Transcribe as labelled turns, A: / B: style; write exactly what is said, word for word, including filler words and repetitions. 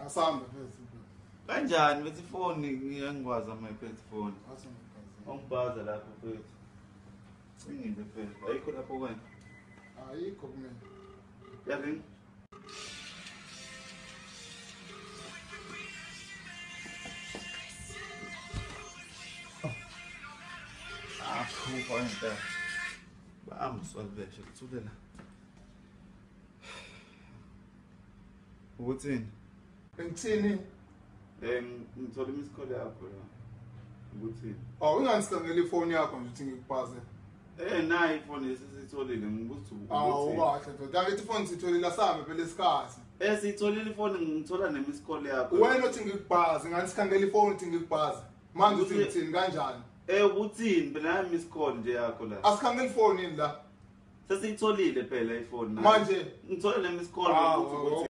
A: Asambe phezulu.
B: Kanjani bethi phone ngiyangikwazi ama iphethe phone. Ongibhaza lapho mfethu. Ngingile phela. Ayikho lapho wena.
A: Ayikho kumina.
B: Yaring. Ah, khupha into. Bamswalbeshe kuthulela. Ukuthini?
A: Ngithini?
B: Eh ngithola imiskole yakho la. Ukuthini?
A: Oh, ungangisangela ifoni yakho nje uthi ngikuphaze.
B: Eh nayi ifoni esisitholile ngibuza ukuthi.
A: Awu kahle mfethu. Yakithi ifoni sitholile asambe phela isikhathi.
B: Eh sitholile ifoni ngithola nemiskole yakho.
A: Wena uthi ngikuphaze, ngani sikhangela ifoni uthi ngikuphaze. Manje uthi ngithini kanjani?
B: Eh ukuthini phela nami miss call nje yakho la.
A: Asikhangela ifoni la.
B: Sesiyitholile phela ifoni.
A: Manje
B: ngithola nemiss call ukuthi